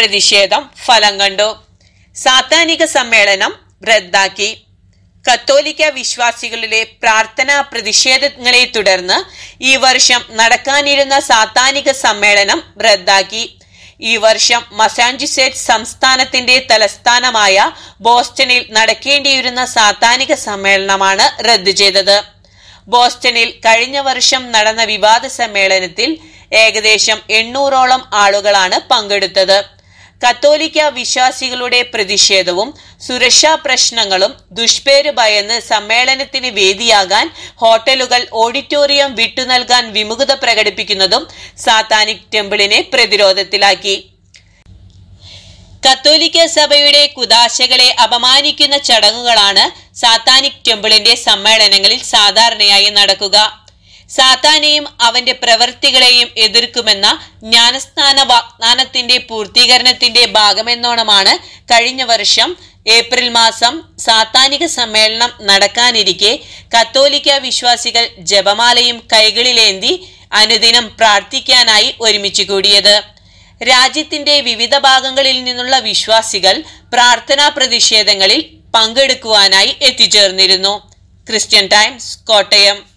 പ്രതിഷേധം ഫലം കണ്ടു. സാത്താനിക സമ്മേളനം റദ്ദാക്കി. കത്തോലിക്ക വിശ്വാസികളുടെ പ്രാർത്ഥനാ പ്രതിഷേധങ്ങളെ തുടർന്ന് ഈ വർഷം നടക്കാനിരുന്ന സാത്താനിക സമ്മേളനം റദ്ദാക്കി. ഈ വർഷം മസാച്യുസെറ്റ്സ് സംസ്ഥാനത്തിന്റെ തലസ്ഥാനമായ ബോസ്റ്റണിൽ നടക്കേണ്ടിയിരുന്ന സാത്താനിക സമ്മേളനമാണ് റദ്ദു ചെയ്തത്. ബോസ്റ്റണിൽ കഴിഞ്ഞ വർഷം നടന്ന വിവാദ സമ്മേളനത്തിൽ ഏകദേശം 800ഓളം ആളുകളാണ് പങ്കെടുത്തത്. കത്തോലിക്ക വിശ്വാസികളുടെ പ്രതിഷേധവും സുരക്ഷാ പ്രശ്നങ്ങളും ദുഷ്പേര് ഭയന്ന് സമ്മേളനത്തിന് വേദിയാകാൻ ഹോട്ടലുകൾ ഓഡിറ്റോറിയം വിട്ടുനൽകാൻ വിമുഖത പ്രകടിപ്പിക്കുന്നതും സാത്താനിക് ടെമ്പിളിനെ പ്രതിരോധത്തിലാക്കി. കത്തോലിക്ക സഭയുടെ കുദാശകളെ അപമാനിക്കുന്ന ചടങ്ങുകളാണ് സാത്താനിക് ടെമ്പിളിന്റെ സമ്മേളനങ്ങളിൽ സാധാരണയായി നടക്കുക. സാത്താനെയും അവന്റെ പ്രവൃത്തികളെയും എതിർക്കുമെന്ന ജ്ഞാനസ്നാന വാഗ്ദാനത്തിന്റെ പൂർത്തീകരണത്തിന്റെ ഭാഗമെന്നോണമാണ് കഴിഞ്ഞ വർഷം ഏപ്രിൽ മാസം സാത്താനിക സമ്മേളനം നടക്കാനിരിക്കെ കത്തോലിക്ക വിശ്വാസികൾ ജപമാലയും കൈകളിലേന്തി അനുദിനം പ്രാർത്ഥിക്കാനായി ഒരുമിച്ച് കൂടിയത്. രാജ്യത്തിന്റെ വിവിധ ഭാഗങ്ങളിൽ നിന്നുള്ള വിശ്വാസികൾ പ്രാർത്ഥനാ പ്രതിഷേധങ്ങളിൽ പങ്കെടുക്കുവാനായി എത്തിച്ചേർന്നിരുന്നു. Christian Times, Kottayam.